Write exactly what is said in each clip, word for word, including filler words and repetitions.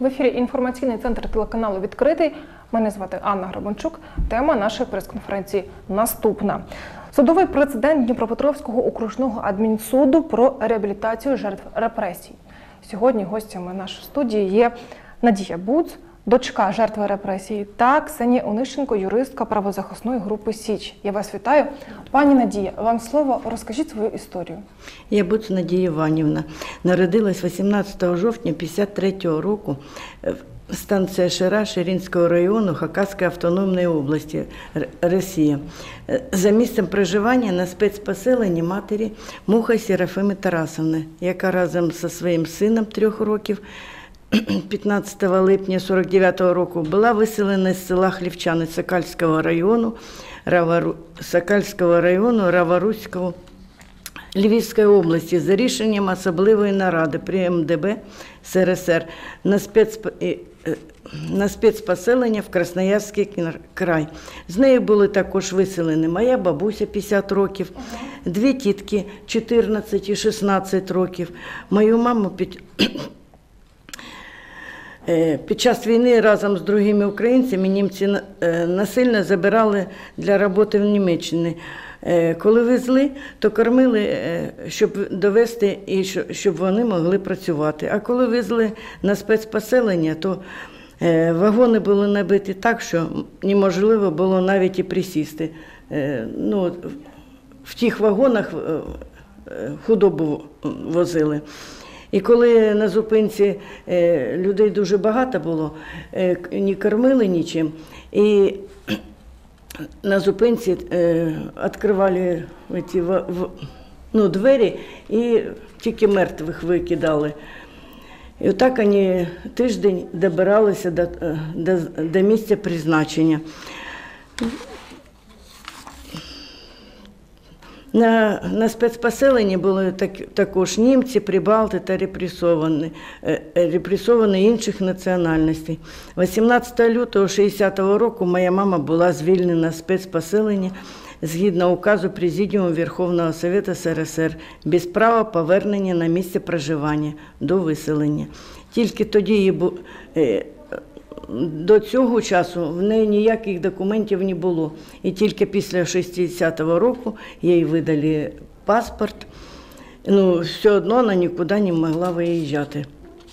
В ефірі інформаційний центр телеканалу «Відкритий». Мене звати Анна Гребенчук. Тема нашої прес-конференції наступна. Судовий прецедент Дніпропетровського окружного адмінсуду про реабілітацію жертв репресій. Сьогодні гостями нашої студії є Надія Буц, дочка жертви репресій, та Ксенія Онищенко, юристка правозахисної групи «Січ». Я вас вітаю. Пані Надія, вам слово, розкажіть свою історію. Я Буц Надія Іванівна. Народилась вісімнадцятого жовтня п'ятдесят третього року, станція Шира Ширинського району Хакасської автономної області, Росія. За місцем проживання на спецпоселенні матері Муха Серафими Тарасовни, яка разом зі своїм сином трьох років п'ятнадцятого липня сорок дев'ятого року була виселена з села Хлівчани Сокальського району, Равару... Сокальського району Раворуського Львівської області за рішенням особливої наради при ем де бе ес ер ес ер на, спец... на спецпоселення в Красноярський край. З нею були також виселені моя бабуся п'ятдесят років, дві тітки чотирнадцять і шістнадцять років, мою маму під... Під час війни разом з другими українцями німці насильно забирали для роботи в Німеччині. Коли везли, то кормили, щоб довести і щоб вони могли працювати. А коли везли на спецпоселення, то вагони були набиті так, що неможливо було навіть і присісти. Ну, в тих вагонах худобу возили. І коли на зупинці людей дуже багато було, не кормили нічим, і на зупинці відкривали ці, ну, двері і тільки мертвих викидали. І отак вони тиждень добиралися до, до, до місця призначення. На, на спецпоселенні були так, також німці, прибалти та репресовані, репресовані інших національностей. вісімнадцятого лютого шістдесятого року моя мама була звільнена з спецпоселення згідно указу Президіуму Верховного Совєту ес ер ес ер без права повернення на місце проживання до виселення. Тільки тоді її До цього часу в неї ніяких документів не було. І тільки після шістдесятого року їй видали паспорт. Ну, все одно вона нікуди не могла виїжджати.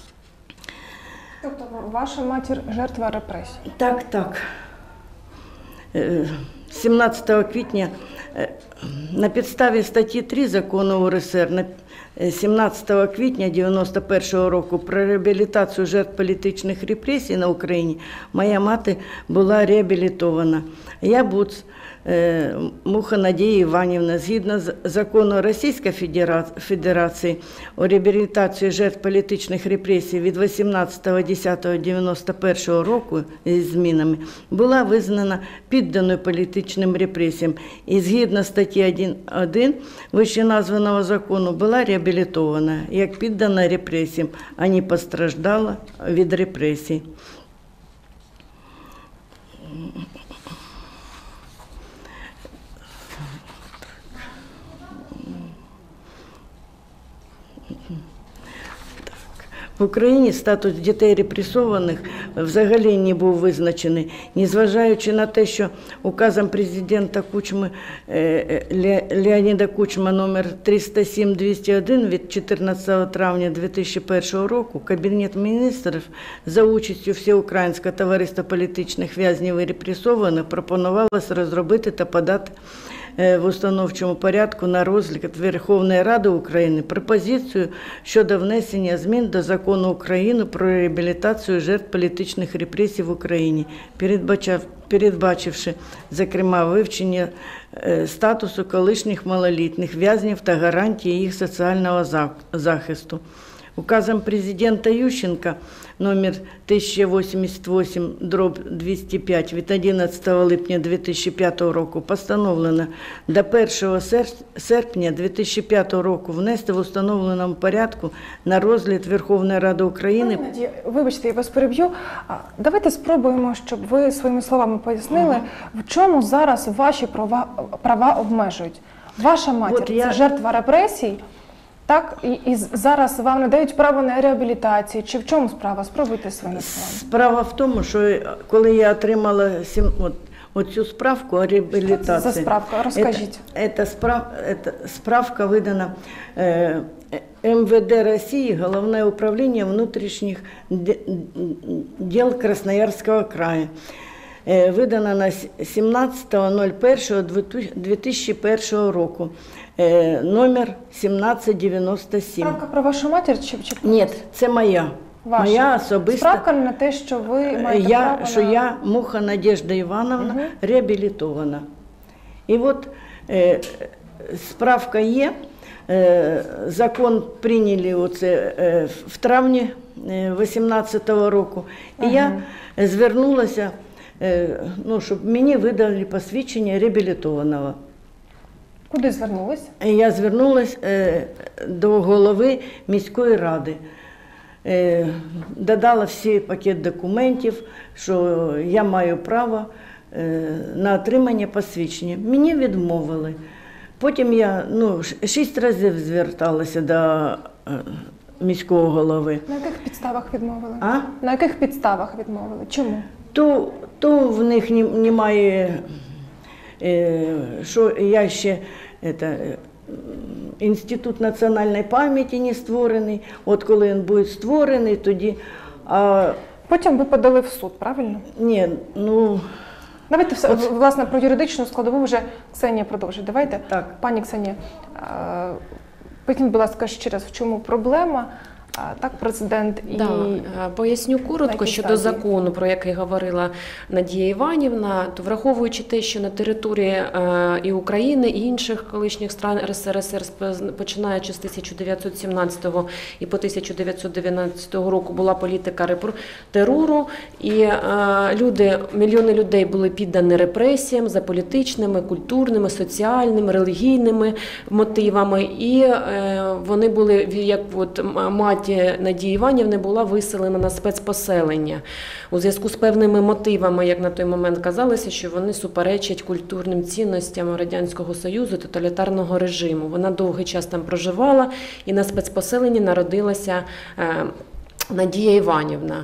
Тобто ваша матір жертва репресій? Так, так. сімнадцятого квітня на підставі статті три закону у ер ес ер сімнадцятого квітня дев'яносто першого року про реабілітацію жертв політичних репресій на Україні моя мати була реабілітована. Я Буц Муха Надія Іванівна, згідно з закону Російської Федерації о реабілітації жертв політичних репресій від вісімнадцятого десятого дев'яносто першого року зі змінами, була визнана підданою політичним репресіям і згідно статті один один вищеназваного закону була реабілітована як піддана репресіям, а не постраждала від репресій. В Україні статус дітей репресованих взагалі не був визначений, незважаючи на те, що указом президента Кучми, Леоніда Кучма номер триста сім двісті один від чотирнадцятого травня дві тисячі першого року Кабінет міністрів за участю Всеукраїнського товариства політичних в'язнів і репресованих пропонувалося розробити та подати в установчому порядку на розгляд Верховної Ради України пропозицію щодо внесення змін до Закону України про реабілітацію жертв політичних репресій в Україні, передбачивши, зокрема, вивчення статусу колишніх малолітніх в'язнів та гарантії їх соціального захисту. Указом президента Ющенка номер тисяча вісімдесят вісім дроб двісті п'ять від одинадцятого липня дві тисячі п'ятого року постановлено до першого серпня дві тисячі п'ятого року внести в установленому порядку на розгляд Верховної Ради України. Надія, вибачте, я вас переб'ю. Давайте спробуємо, щоб ви своїми словами пояснили, uh-huh. в чому зараз ваші права, права обмежують. Ваша матір – це я... жертва репресій. Так, і, і зараз вам надають право на реабілітацію. Чи в чому справа? Спробуйте своїми словами. Справа в тому, що коли я отримала сім, от, оцю справку о реабілітації. Що це за справка? Розкажіть. Це, це, справ, це справка видана е, эм вэ дэ России, Головне управління внутрішніх дел Красноярського краю. Е, видана на сімнадцяте перше дві тисячі першого року. Е, номер сімнадцять дев'яносто сім. Справка про вашу матір чи, чи про Ні, вас? це моя. Ваша. Моя особиста. Справка на те, що ви маєте я, право що на... я, Муха Надежда Івановна, Угу. реабілітована. І от е, справка є, е, закон прийняли оце, е, в травні вісімнадцятого року. І Угу. я звернулася, е, ну, щоб мені видали посвідчення реабілітованого. Куди звернулись? І я звернулася е, до голови міської ради. Е, додала всі пакет документів, що я маю право е, на отримання посвідчення. Мені відмовили. Потім я ну, шість разів зверталася до е, міського голови. На яких підставах відмовили? А? На яких підставах відмовили? Чому? То, то в них ні- немає, е, що я ще это, Інститут національної пам'яті не створений. От коли він буде створений, тоді. А, Потім ви подали в суд, правильно? ні, ну Давайте все, От- власне, про юридичну складову вже Ксенія продовжить. Давайте. так. Пані Ксенія, е, поясніть, будь ласка, ще раз, в чому проблема? А, Так, президент і... Да, е, поясню коротко якій щодо стадії? закону, про який говорила Надія Іванівна, то враховуючи те, що на території е, і України, і інших колишніх стран ер ес ер ес ер, сп- починаючи з тисяча дев'ятсот сімнадцятого і по тисяча дев'ятсот дев'ятнадцятого року була політика репр- терору, і е, люди, мільйони людей були піддані репресіям за політичними, культурними, соціальними, релігійними мотивами, і е, вони були, як от мать Надії Іванівни була виселена на спецпоселення у зв'язку з певними мотивами, як на той момент казалося, що вони суперечать культурним цінностям Радянського Союзу, тоталітарного режиму. Вона довгий час там проживала, і на спецпоселенні народилася е, Надія Іванівна.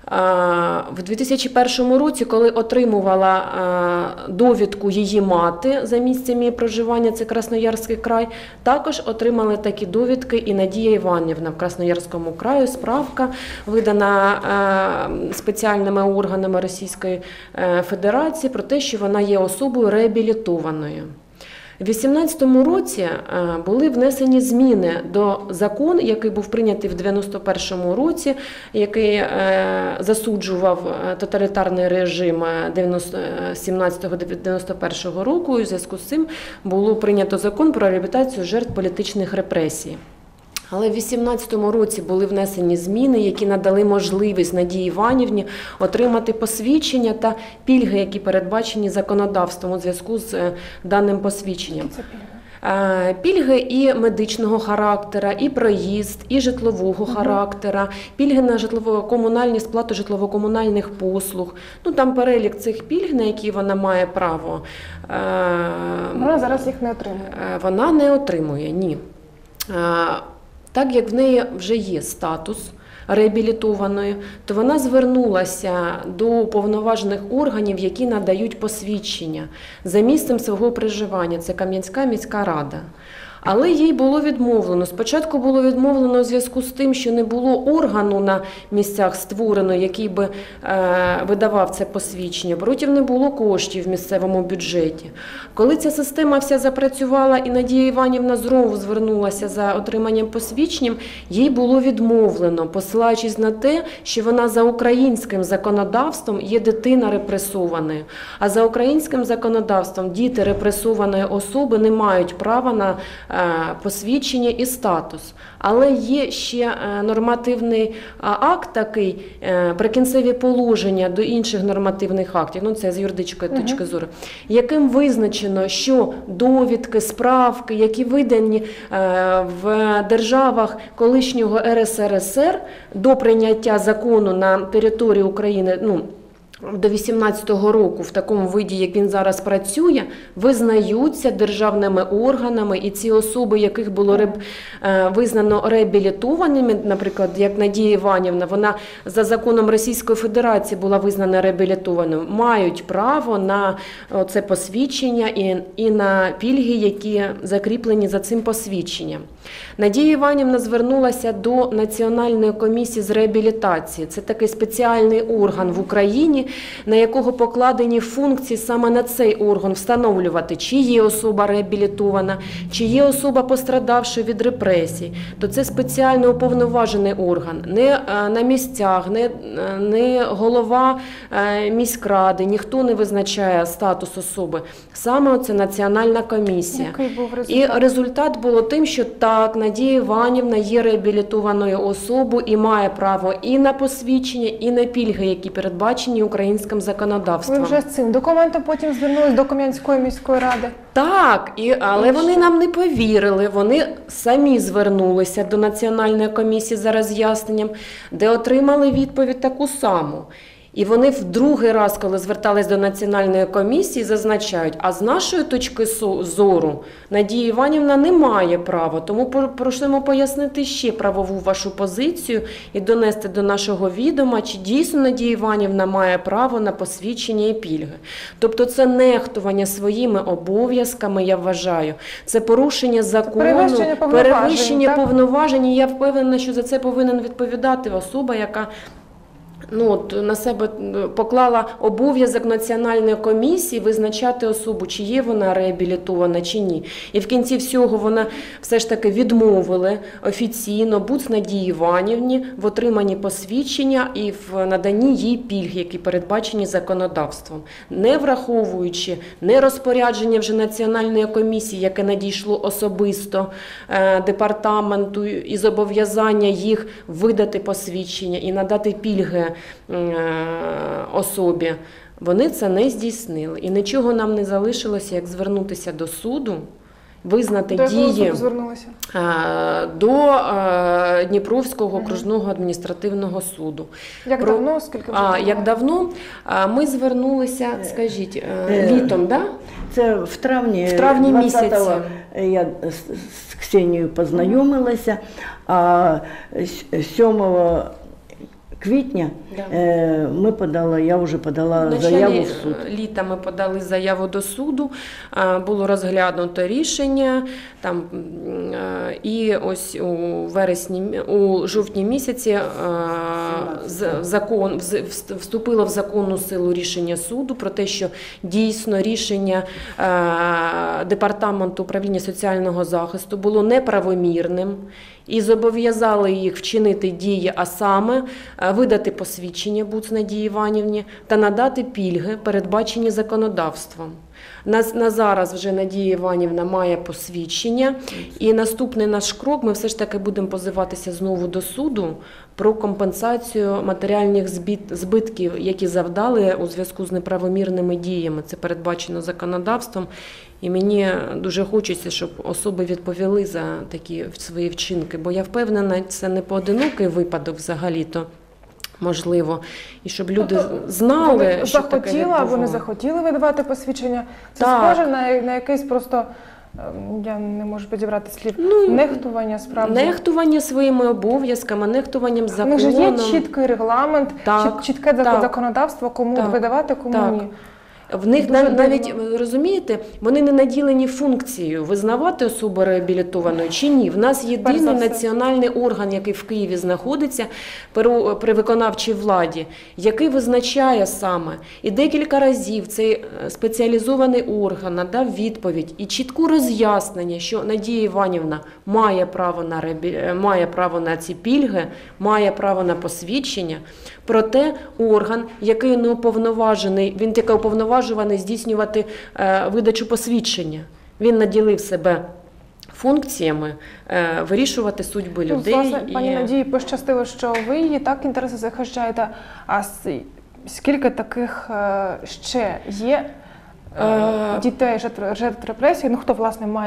В дві тисячі першому році, коли отримувала довідку її мати за місцем її проживання, це Красноярський край, також отримали такі довідки і Надія Іванівна в Красноярському краї. Справка видана спеціальними органами Російської Федерації про те, що вона є особою реабілітованою. У дві тисячі вісімнадцятому році були внесені зміни до закону, який був прийнятий в дев'яносто першому році, який засуджував тоталітарний режим сімнадцятого дев'яносто першого року, і в зв'язку з цим було прийнято закон про реабілітацію жертв політичних репресій. Але в дві тисячі вісімнадцятому році були внесені зміни, які надали можливість Надії Іванівні отримати посвідчення та пільги, які передбачені законодавством у зв'язку з даним посвідченням. Це пільга. Пільги і медичного характеру, і проїзд, і житлового характеру, пільги на житлово-комунальні, сплату житлово-комунальних послуг. Ну, там перелік цих пільг, на які вона має право. Вона зараз їх не отримує. Вона не отримує, ні. Так як в неї вже є статус реабілітованої, то вона звернулася до повноважених органів, які надають посвідчення за місцем свого проживання. Це Кам'янська міська рада. Але їй було відмовлено. Спочатку було відмовлено у зв'язку з тим, що не було органу на місцях створено, який би е, видавав це посвідчення. Потім не було коштів в місцевому бюджеті. Коли ця система вся запрацювала і Надія Іванівна знову звернулася за отриманням посвідчень, їй було відмовлено, посилаючись на те, що вона за українським законодавством є дитина репресованою. А за українським законодавством діти репресованої особи не мають права на посвідчення і статус. Але є ще нормативний акт такий, прикінцеві положення до інших нормативних актів, ну це з юридичної uh-huh. точки зору, яким визначено, що довідки, справки, які видані в державах колишнього ер ес ер ес ер до прийняття закону на території України, ну, до вісімнадцятого року в такому виді, як він зараз працює, визнаються державними органами, і ці особи, яких було реб... визнано реабілітованими, наприклад, як Надія Іванівна, вона за законом Російської Федерації була визнана реабілітованою, мають право на це посвідчення і, і на пільги, які закріплені за цим посвідченням. Надія Іванівна звернулася до Національної комісії з реабілітації. Це такий спеціальний орган в Україні, на якого покладені функції саме на цей орган встановлювати, чи є особа реабілітована, чи є особа пострадавша від репресій. То це спеціально уповноважений орган. Не на місцях, не, не голова міськради, ніхто не визначає статус особи. Саме це Національна комісія. Який був результат? І результат було тим, що так, Надія Іванівна є реабілітованою особою і має право і на посвідчення, і на пільги, які передбачені українським законодавством. Ви вже з цим документом потім звернулись до Кам'янської міської ради? Так, і, але вони нам не повірили, вони самі звернулися до Національної комісії за роз'ясненням, де отримали відповідь таку саму. І вони в другий раз, коли звертались до Національної комісії, зазначають, а з нашої точки зору Надія Іванівна не має права, тому просимо пояснити ще правову вашу позицію і донести до нашого відома, чи дійсно Надія Іванівна має право на посвідчення і пільги. Тобто це нехтування своїми обов'язками, я вважаю, це порушення закону, перевищення повноважень, перевищення так? повноважень, і я впевнена, що за це повинен відповідати особа, яка Ну, от, на себе поклала обов'язок Національної комісії визначати особу, чи є вона реабілітована, чи ні. І в кінці всього вона все ж таки відмовили офіційно Буц Надії Іванівні в отриманні посвідчення і в наданні їй пільг, які передбачені законодавством. Не враховуючи не розпорядження вже Національної комісії, яке надійшло особисто е, департаменту, і зобов'язання їх видати посвідчення і надати пільги особі, вони це не здійснили. І нічого нам не залишилося, як звернутися до суду, визнати до дії звернулися? до Дніпровського окружного адміністративного суду. Як Про... давно, скільки вже? А, як давно? Ми звернулися, скажіть, літом, да? Це в травні, в травні місяці. Я з Ксенією познайомилася, а сьомого квітня Да. ми подали, я вже подала В заяву в суд. Літа ми подали заяву до суду, було розглянуто рішення, там, і ось у вересні, у жовтні місяці закон, вступило в законну силу рішення суду про те, що дійсно рішення Департаменту управління соціального захисту було неправомірним, і зобов'язали їх вчинити дії, а саме видати посвідчення Буц Надії Іванівні та надати пільги, передбачені законодавством. На, на зараз вже Надія Іванівна має посвідчення, і наступний наш крок, ми все ж таки будемо позиватися знову до суду про компенсацію матеріальних збитків, які завдали у зв'язку з неправомірними діями. Це передбачено законодавством, і мені дуже хочеться, щоб особи відповіли за такі свої вчинки, бо я впевнена, це не поодинокий випадок взагалі-то. Можливо, і щоб люди тобто, знали, вони що захотіли, таке відбувало. або не захотіли видавати посвідчення. Це так. схоже на, на якийсь просто, я не можу підібрати слів, ну, нехтування справді. Нехтування своїми обов'язками, нехтуванням законом. У них же є чіткий регламент, так, чітке так, законодавство, кому так, видавати, кому так. ні. В них Дуже навіть, дивно. розумієте, вони не наділені функцією визнавати особу реабілітованою чи ні. В нас єдиний національний орган, який в Києві знаходиться при виконавчій владі, який визначає саме. І декілька разів цей спеціалізований орган надав відповідь і чітку роз'яснення, що Надія Іванівна має право на, має право на ці пільги, має право на посвідчення. Проте орган, який не уповноважений, він тільки уповноважений здійснювати е, видачу посвідчення. Він наділив себе функціями е, вирішувати судьби людей. Ну, власне, і... пані Надії, пощастило, що ви її так інтереси захищаєте. А скільки таких е, ще є е, дітей, жертв, жертв репресій? Ну, хто, власне, має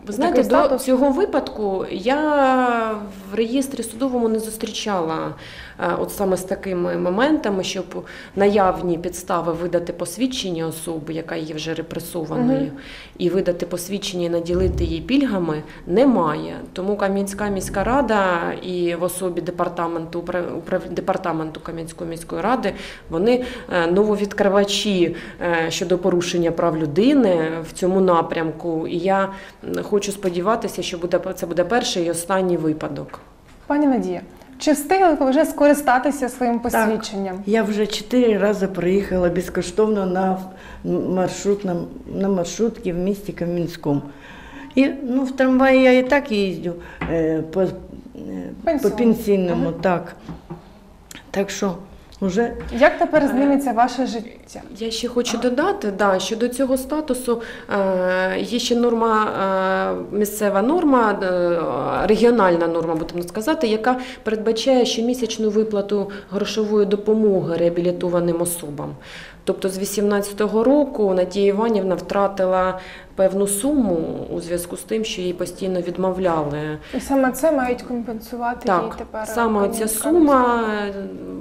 Ви знаєте, такий до статус? цього випадку я в реєстрі судовому не зустрічала е, от саме з такими моментами, щоб наявні підстави видати посвідчення особи, яка є вже репресованою, Мгм. і видати посвідчення і наділити її пільгами, немає. Тому Кам'янська міська рада і в особі департаменту, управ- управ- департаменту Кам'янської міської ради, вони е, нововідкривачі е, щодо порушення прав людини в цьому напрямку. І я м, хочу сподіватися, що буде, це буде перший і останній випадок. Пані Надія, чи встигли ви вже скористатися своїм посвідченням? Я вже чотири рази проїхала безкоштовно на, маршрут, на, на маршрутці в місті Кам'янському. І ну, в трамваї я і так їздю е, по, е, по Пенсійному. пенсійному, Ага. так. Так що вже Як тепер зміниться ваше життя? Я ще хочу додати, да, що до цього статусу е, є ще норма, е, місцева норма, е, регіональна норма, будемо сказати, яка передбачає щомісячну виплату грошової допомоги реабілітованим особам. Тобто з вісімнадцятого року Надія Іванівна втратила певну суму у зв'язку з тим, що їй постійно відмовляли. І саме це мають компенсувати їй Так, тепер. саме е, оця Кам'янська сума, е,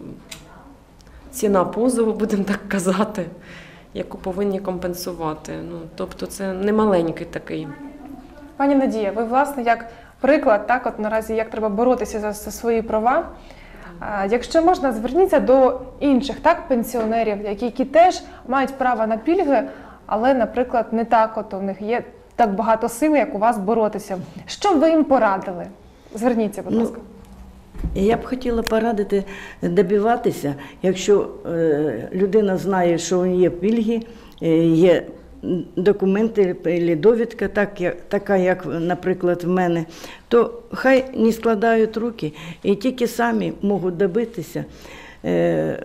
ціна позову, будемо так казати, яку повинні компенсувати. Ну, тобто це не маленький такий. Пані Надія, ви, власне, як приклад, так, от наразі, як треба боротися за, за свої права. А, Якщо можна, зверніться до інших, так, пенсіонерів, які, які теж мають право на пільги, але, наприклад, не так от у них є так багато сил, як у вас боротися. Що б ви їм порадили? Зверніться, будь Ну, ласка. я б хотіла порадити добиватися, якщо е, людина знає, що у неї є пільги, е, є документи або довідка, так, як, така, як, наприклад, в мене, то хай не складають руки і тільки самі можуть добитися. Е,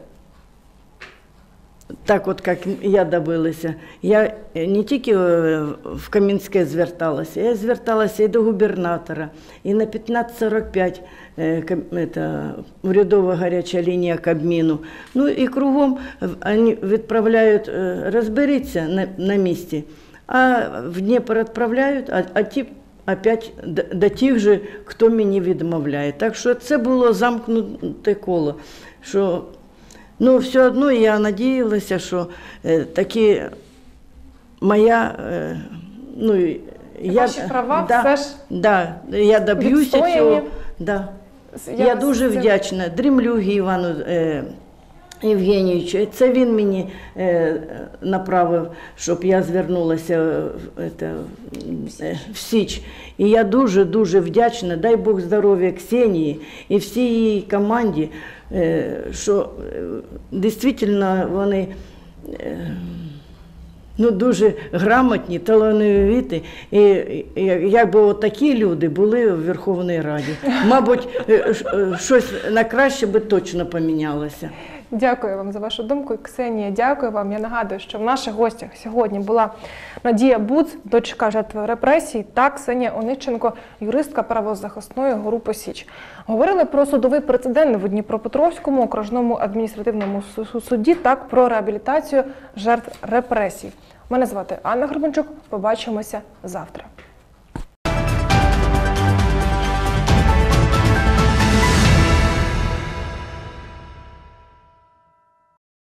так от, як я добилася. Я не тільки в Кам'янське зверталася, я зверталася і до губернатора, і на п'ятнадцять сорок п'ять е, кам- це, урядова гаряча лінія Кабміну. Ну і кругом вони відправляють, е, розберіться на, на місці, а в Дніпро відправляють, а, а ті опять до, до тих же, хто мені відмовляє. Так що це було замкнуте коло, що ну, все одно я надіялася, що е, таки моя, е, ну, я, Ваші права да, все ж да, я доб'юся відстояні. цього. Да. Я, Я дуже з цим- вдячна Дрімлюгі Івану е, Євгенійовичу. Це він мені е, направив, щоб я звернулася в, это, е, в Січ. І я дуже-дуже вдячна, дай Бог здоров'я Ксенії і всій її команді, е, що е, дійсно вони е, ну, дуже грамотні, талановиті. І, і якби от такі люди були в Верховній Раді, мабуть, е, ш- е, щось на краще би точно помінялося. Дякую вам за вашу думку. Ксенія, дякую вам. Я нагадую, що в наших гостях сьогодні була Надія Буц, дочка жертви репресій, та Ксенія Онищенко, юристка правозахисної групи «Січ». Говорили про судовий прецедент в Дніпропетровському окружному адміністративному су- суді, так про реабілітацію жертв репресій. Мене звати Анна Горбанчук. Побачимося завтра.